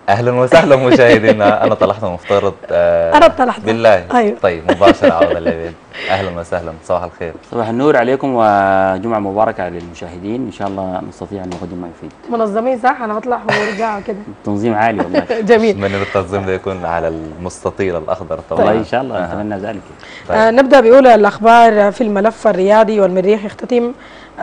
اهلا وسهلا مشاهدينا. انا طلعت مفترض أنا طلعت. بالله. أيوه. طيب مباشرة عودة للبيت. اهلا وسهلا، صباح الخير. صباح النور عليكم وجمعة مباركة للمشاهدين، إن شاء الله نستطيع أن نقدم ما يفيد. منظمين صح؟ أنا بطلع ورجع كده. تنظيم عالي والله. جميل. من التنظيم ده يكون على المستطيل الاخضر طبعا. والله إن شاء الله نتمنى ذلك. طيب. نبدأ بأولى الأخبار في الملف الرياضي. والمريخ يختتم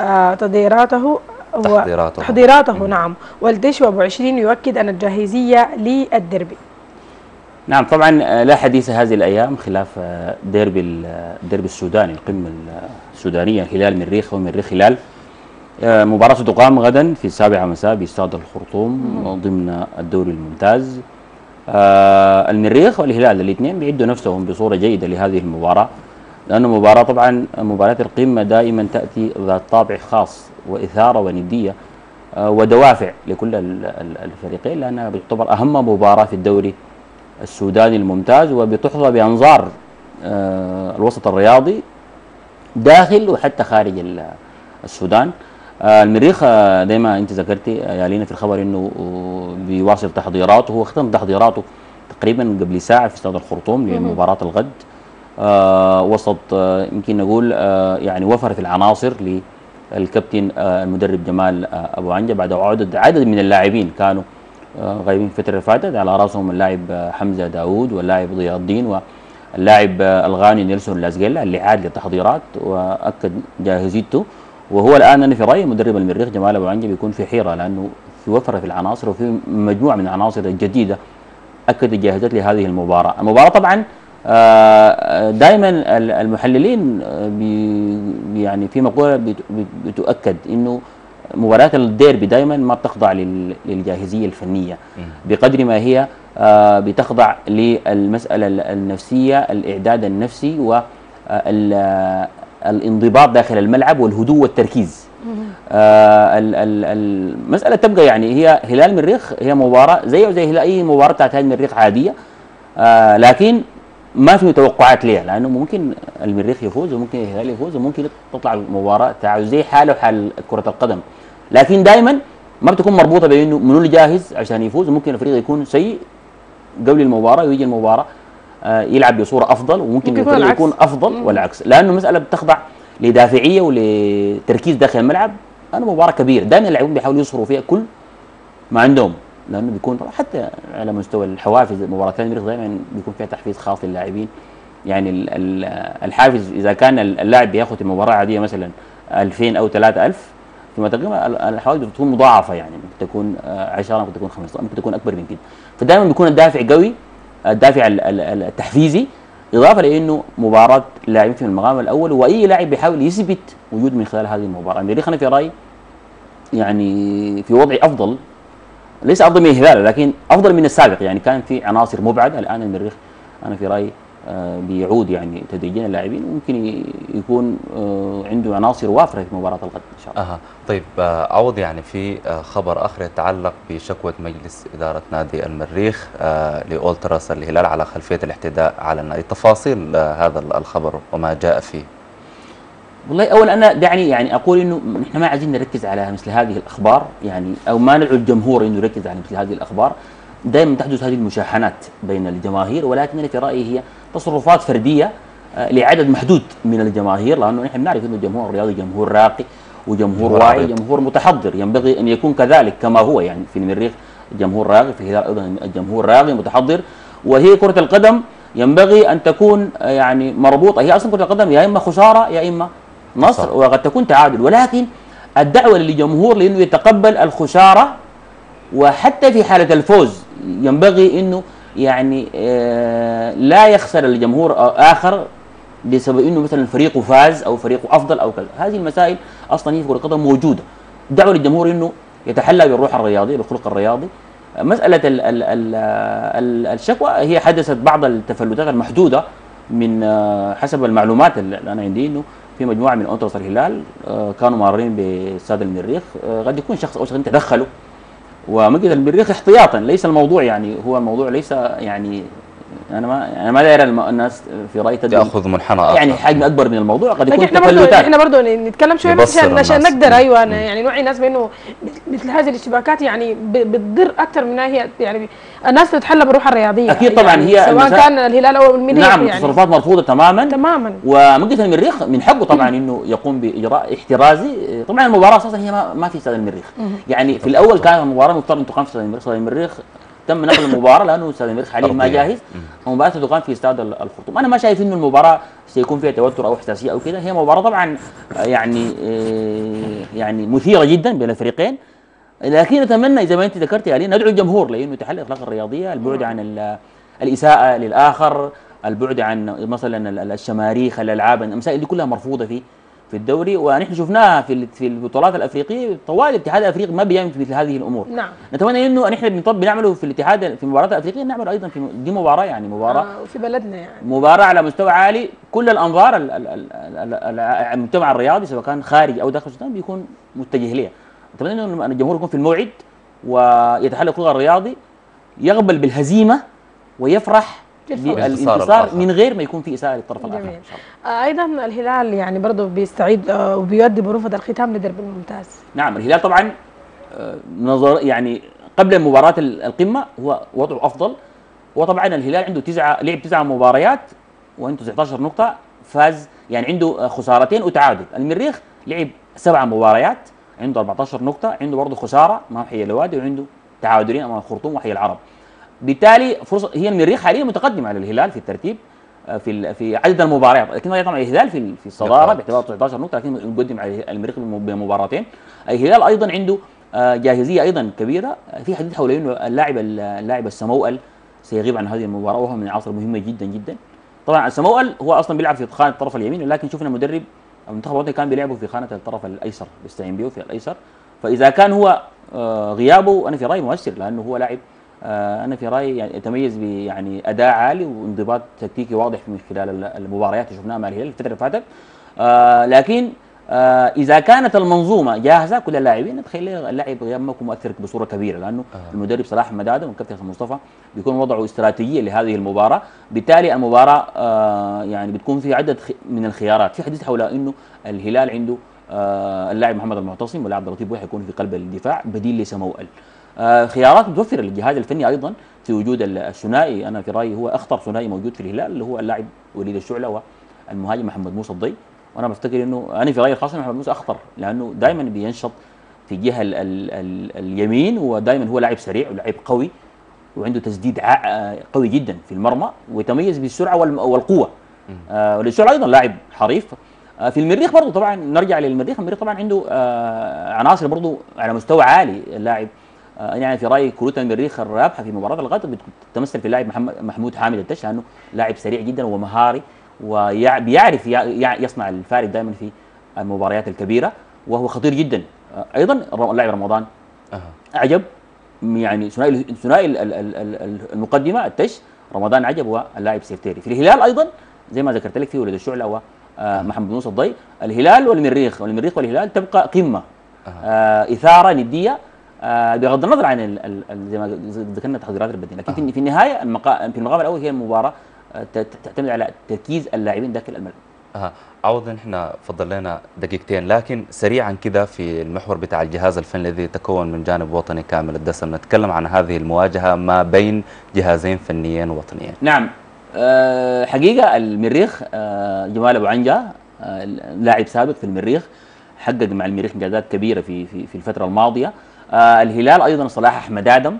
تحضيراته نعم. والدش أبو 20 يؤكد أن الجاهزية للدربي. نعم طبعا لا حديث هذه الأيام خلاف الدربي السوداني، القمة السودانية، هلال مريخ ومريخ هلال. مباراة تقام غدا في 7 مساء باستاد الخرطوم ضمن الدوري الممتاز. المريخ والهلال الاثنين بيعدوا نفسهم بصورة جيدة لهذه المباراة، لأن مباراة طبعا مباريات القمة دائما تأتي ذات طابع خاص وإثارة وندية ودوافع لكل الفريقين، لأنها تعتبر أهم مباراة في الدوري السوداني الممتاز، وبتحظى بأنظار الوسط الرياضي داخل وحتى خارج السودان. المريخ زي ما انت ذكرتي يا لينا في الخبر انه بيواصل تحضيراته، هو اختتم تحضيراته تقريبا قبل ساعه في استاد الخرطوم لمباراه الغد. وسط يمكن نقول يعني وفرت العناصر للكابتن المدرب جمال ابو عنجه بعد عدد من اللاعبين كانوا غايبين الفتره اللي فاتت، على راسهم اللاعب حمزه داوود واللاعب ضياء الدين واللاعب الغاني نيلسون لازجيلا اللي عاد للتحضيرات واكد جاهزيته. وهو الان انا في رايي مدرب المريخ جمال ابو عنجه بيكون في حيره، لانه في وفره في العناصر وفي مجموعه من العناصر الجديده اكد جاهزت لهذه المباراه. المباراه طبعا دائما المحللين يعني في مقوله بتؤكد انه مباريات الديربي دائما ما بتخضع للجاهزيه الفنيه بقدر ما هي بتخضع للمساله النفسيه، الاعداد النفسي والانضباط داخل الملعب والهدوء والتركيز. المساله تبقى يعني هي هلال المريخ هي مباراه زي اي مباراه بتاعت هلال المريخ عاديه، لكن ما في توقعات ليها، لانه ممكن المريخ يفوز وممكن الهلال يفوز وممكن تطلع مباراه تعادل زي حاله وحال كره القدم، لكن دائما ما بتكون مربوطه بانه منو اللي جاهز عشان يفوز. ممكن الفريق يكون سيء قبل المباراه ويجي المباراه يلعب بصوره افضل، وممكن الفريق يكون افضل والعكس، لانه المساله بتخضع لدافعيه ولتركيز داخل الملعب. انا مباراه كبيره دائما اللاعبين بيحاولوا يصرفوا فيها كل ما عندهم، لانه بيكون حتى على مستوى الحوافز مباراه المريخ دائما بيكون فيها تحفيز خاص للاعبين. يعني الحافز اذا كان اللاعب بياخذ المباراه عاديه مثلا 2000 او 3000، فيما تقريبا الحوافز بتكون مضاعفه، يعني ممكن تكون 10 ممكن تكون 15 ممكن تكون اكبر من كده. فدائما بيكون الدافع قوي، الدافع التحفيزي، اضافه لانه مباراه لاعبين في المقام الاول، واي لاعب بيحاول يثبت وجود من خلال هذه المباراه. المريخ انا في رايي يعني في وضع افضل، ليس افضل من الهلال لكن افضل من السابق، يعني كان في عناصر مبعده. الان المريخ انا في رايي بيعود يعني تدريجيا اللاعبين، وممكن يكون عنده عناصر وافره في مباراه الغد ان شاء الله. طيب عوض، يعني في خبر اخر يتعلق بشكوى مجلس اداره نادي المريخ لاولتراس الهلال على خلفيه الاعتداء على النادي. تفاصيل هذا الخبر وما جاء فيه. والله اولا انا دعني يعني اقول انه نحن ما عايزين نركز على مثل هذه الاخبار، يعني او ما ندعو الجمهور انه يركز على مثل هذه الاخبار. دائما تحدث هذه المشاحنات بين الجماهير، ولكن في رايي هي تصرفات فرديه لعدد محدود من الجماهير، لانه نحن بنعرف انه الجمهور الرياضي جمهور راقي وجمهور واعي، جمهور متحضر، ينبغي ان يكون كذلك كما هو. يعني في المريخ جمهور راقي، في الهلال ايضا الجمهور راقي متحضر. وهي كره القدم ينبغي ان تكون يعني مربوطه، هي اصلا كره القدم يا اما خساره يا اما نصر، وقد تكون تعادل، ولكن الدعوه للجمهور لانه يتقبل الخساره، وحتى في حاله الفوز ينبغي انه يعني لا يخسر الجمهور اخر بسبب انه مثلا فريقه فاز او فريقه افضل او كذا. هذه المسائل اصلا هي في كره القدم موجوده. دعوه للجمهور انه يتحلى بالروح الرياضيه بالخلق الرياضي. مساله الشكوى هي حدثت بعض التفلتات المحدوده من حسب المعلومات اللي انا عندي، انه في مجموعه من انطرس الهلال كانوا مارين باستاد المريخ، قد يكون شخص او شخصين تدخلوا ومجد المريخ احتياطا. ليس الموضوع يعني هو الموضوع ليس يعني انا ما داير الناس في رايي ياخذ منحنى اخر يعني حجم اكبر من الموضوع، قد يكون لكن احنا برضه تفلتات. نتكلم شويه بس يبصر عشان الناس. نقدر ايوه يعني نوعي الناس بانه مثل هذه الاشتباكات يعني بتضر اكثر من هي يعني الناس تتحلى بالروح الرياضيه. اكيد طبعا يعني هي سواء كان الهلال او المريخ. نعم يعني تصرفات مرفوضه تماما تماما. ومجلس المريخ من حقه طبعا انه يقوم باجراء احترازي. طبعا المباراه اساسا هي ما في استاد المريخ، يعني في الاول كانت المباراه مفترض ان تقام في استاد المريخ. استاد المريخ تم نقل المباراه لانه استاد المريخ حاليا ما جاهز، المباراه ستقام في استاد الخرطوم. انا ما شايف انه المباراه سيكون فيها توتر او حساسيه او كده، هي مباراه طبعا يعني مثيره جدا بين الفريقين، لكن اتمنى زي ما انت ذكرت يعني ندعو الجمهور لانه يتحلى الاخلاق الرياضيه، البعد عن الاساءه للاخر، البعد عن مثلا الشماريخ، الالعاب، المسائل دي كلها مرفوضه في الدوري، ونحن شفناها في البطولات الافريقيه طوال الاتحاد الافريقي ما بيعمل في مثل هذه الامور. نعم. نتمنى انه نحن بنعمله في الاتحاد في المباريات الافريقيه نعمل ايضا في دي مباراه، يعني مباراه في بلدنا يعني مباراه على مستوى عالي، كل الانظار المجتمع الرياضي سواء كان خارج او داخل السودان بيكون متجه ليها. اتمنى انه الجمهور يكون في الموعد ويتحلى الخلق الرياضي، يقبل بالهزيمه ويفرح بالانتصار من غير ما يكون في اساءه للطرف الاخر ان شاء الله. ايضا الهلال يعني برضه بيستعيد وبيؤدي برفض الختام لدرب الممتاز. نعم الهلال طبعا نظر يعني قبل مباراه القمه هو وضعه افضل، وطبعا الهلال عنده لعب 9 مباريات وعنده 19 نقطه، فاز يعني عنده خسارتين وتعادل. المريخ لعب 7 مباريات عنده 14 نقطه، عنده برضه خساره مع حي الوادي وعنده تعادلين امام الخرطوم وحي العرب. بالتالي فرصه هي المريخ حاليا متقدمه على الهلال في الترتيب في عدد المباريات، لكن طبعا الهلال في الصداره باعتبار 19 نقطه، لكن مقدم على المريخ بمباراتين. الهلال ايضا عنده جاهزيه ايضا كبيره، في حديث حول انه اللاعب السموأل سيغيب عن هذه المباراه وهو من العناصر مهمه جدا جدا. طبعا السموأل هو اصلا بيلعب في خانه الطرف اليمين، لكن شفنا مدرب المنتخب الوطني كان بيلعبه في خانه الطرف الايسر، بيستعين به في الايسر، فاذا كان هو غيابه انا في رايي مؤثر، لانه هو لاعب انا في رايي يعني يتميز يعني اداء عالي وانضباط تكتيكي واضح من خلال المباريات اللي شفناها مع الهلال الفتره اللي فاتت. لكن اذا كانت المنظومه جاهزه كل اللاعبين نتخيل اللاعب غياب ما يكون مؤثر بصوره كبيره، لانه المدرب صلاح محمد ادم والكابتن حسن مصطفى بيكون وضعوا استراتيجيه لهذه المباراه. بالتالي المباراه يعني بتكون في عدد من الخيارات. في حديث حول انه الهلال عنده اللاعب محمد المعتصم واللاعب عبد اللطيف ويحيى يكون في قلب الدفاع بديل لسموأل. خيارات متوفره للجهاز الفني ايضا في وجود الثنائي، انا في رايي هو اخطر ثنائي موجود في الهلال اللي هو اللاعب وليد الشعله والمهاجم محمد موسى الضي، وانا بفتكر انه انا في رايي الخاص محمد موسى اخطر لانه دائما بينشط في الجهه اليمين، ودائما هو لاعب سريع ولاعب قوي وعنده تسديد قوي جدا في المرمى ويتميز بالسرعه والقوه. وليد الشعله ايضا لاعب حريف. في المريخ برضه طبعا نرجع للمريخ، المريخ طبعا عنده عناصر برضه على مستوى عالي. اللاعب يعني في رايي كروت المريخ الرابحه في مباراه الغد بتتمثل في اللاعب محمود حامد التش، لانه لاعب سريع جدا ومهاري وبيعرف يصنع الفارق دائما في المباريات الكبيره وهو خطير جدا. ايضا اللاعب رمضان عجب، يعني ثنائي المقدمه التش رمضان عجب واللاعب سيفتيري. في الهلال ايضا زي ما ذكرت لك في ولد الشعله ومحمد موسى الضي. الهلال والمريخ والهلال تبقى قمه اثاره نديه بغض النظر عن زي ما ذكرنا التحضيرات البدنيه، لكن في النهايه في المقام الاول هي المباراه تعتمد على تركيز اللاعبين داخل الملعب. عوض احنا فضل لنا دقيقتين، لكن سريعا كده في المحور بتاع الجهاز الفني الذي يتكون من جانب وطني كامل الدسم، نتكلم عن هذه المواجهه ما بين جهازين فنيين وطنيين. نعم حقيقه المريخ جمال ابو عنجه لاعب سابق في المريخ حقق مع المريخ انجازات كبيره في الفتره الماضيه. الهلال ايضا صلاح احمد ادم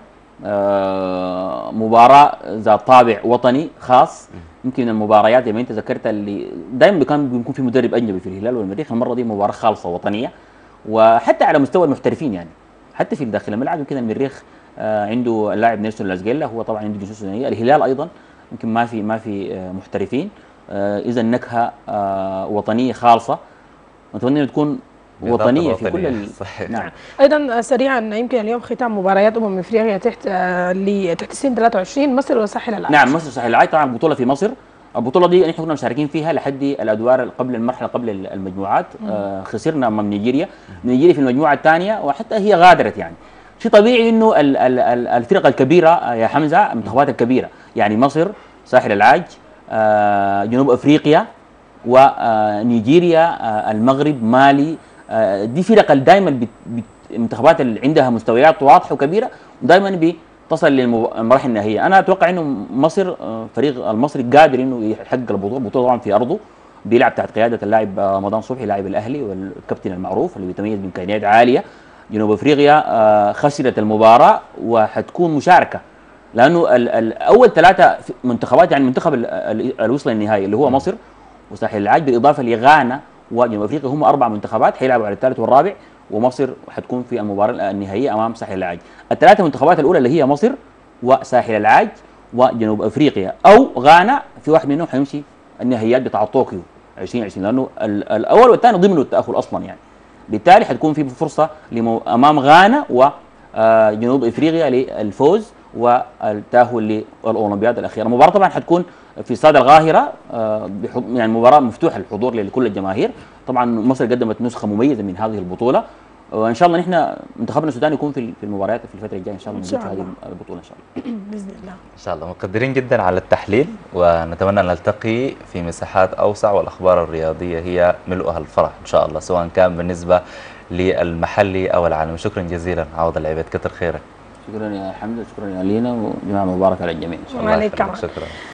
مباراه ذات طابع وطني خاص. يمكن المباريات زي ما انت ذكرت اللي دائما كان بيكون في مدرب اجنبي في الهلال والمريخ، المره دي مباراه خالصه وطنيه، وحتى على مستوى المحترفين يعني حتى في داخل الملعب يمكن المريخ عنده اللاعب نيلسون لازجيلا هو طبعا عنده جنسيه سودانيه. الهلال ايضا يمكن ما في محترفين، اذا نكهه وطنيه خالصه نتمنى تكون وطنيه في كل صحيح. نعم. ايضا سريعا يمكن اليوم ختام مباريات افريقيا تحت سن 23 مصر والساحل العاج. نعم مصر والساحل العاج طبعا بطوله في مصر. البطوله دي نحن كنا مشاركين فيها لحد الادوار قبل المرحله قبل المجموعات. خسرنا من نيجيريا في المجموعه الثانيه وحتى هي غادرت. يعني شيء طبيعي انه الفرق الكبيره يا حمزه المنتخبات الكبيره يعني مصر ساحل العاج، جنوب افريقيا، ونيجيريا، المغرب، مالي. دي فرق دائما المنتخبات اللي عندها مستويات واضحه وكبيره ودائما بتصل للمراحل النهائيه. انا اتوقع انه مصر، فريق المصري قادر انه يحقق البطوله طبعا في ارضه، بيلعب تحت قياده اللاعب رمضان صبحي لاعب الاهلي والكابتن المعروف اللي بيتميز بامكانيات عاليه. جنوب افريقيا خسرت المباراه وحتكون مشاركه، لانه اول 3 منتخبات، يعني المنتخب اللي وصل النهائي اللي هو مصر وساحل العاج بالاضافه لغانا وجنوب افريقيا، هم 4 منتخبات حيلعبوا على الثالث والرابع، ومصر حتكون في المباراه النهائيه امام ساحل العاج. ال3 منتخبات الاولى اللي هي مصر وساحل العاج وجنوب افريقيا او غانا، في واحد منهم حيمشي النهائيات بتاع طوكيو 2020، لانه الاول والثاني ضمنوا التاهل اصلا يعني. بالتالي حتكون في فرصه امام غانا وجنوب افريقيا للفوز والتاهل للاولمبياد الاخيره. المباراه طبعا حتكون في استاد القاهره، يعني مباراه مفتوحه للحضور لكل الجماهير. طبعا مصر قدمت نسخه مميزه من هذه البطوله، وان شاء الله نحن منتخبنا السوداني يكون في المباريات في الفتره الجايه ان شاء الله موجود في هذه البطوله ان شاء الله باذن الله. ان شاء الله مقدرين جدا على التحليل، ونتمنى ان نلتقي في مساحات اوسع، والاخبار الرياضيه هي ملؤها الفرح ان شاء الله، سواء كان بالنسبه للمحلي او العالمي. شكرا جزيلا عوض العبيد، كتر خيرك. شكرا يا حمد، شكرا يا لينا، وجمعه مباركه للجميع ان شاء الله. وعليك شكرا.